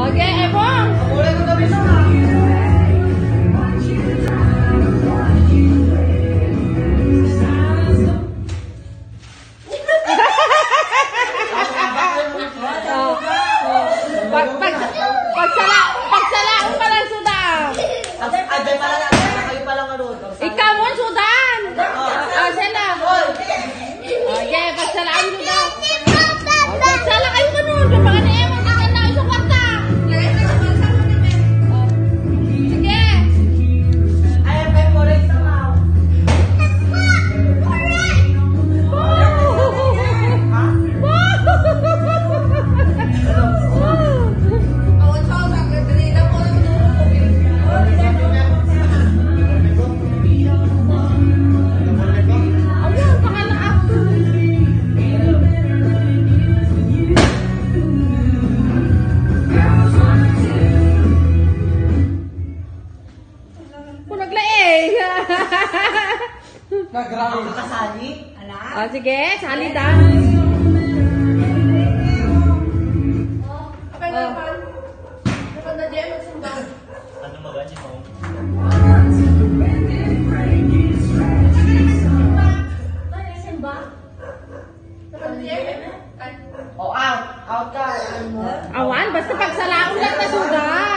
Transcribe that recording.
Okay, Ebong! Kulay ko gabi na. Pagsalaon pa lang, Sudan! Agay pala na. Kayo pala nga doon. Ikaw mo, Sudan! Sila! Okay, pagsalaon nyo daw. Pagsala kayo ka nun. Yung mga na-ewan ka na isang kwarta. Sige! Ayan pa yung kulay sa mga. Nagrabe. Kasali? Oh, sige, sali daw. Ano maganyan mo? Oh, out. Out ka. Awan, basta pagsalaon lang na, Sudan.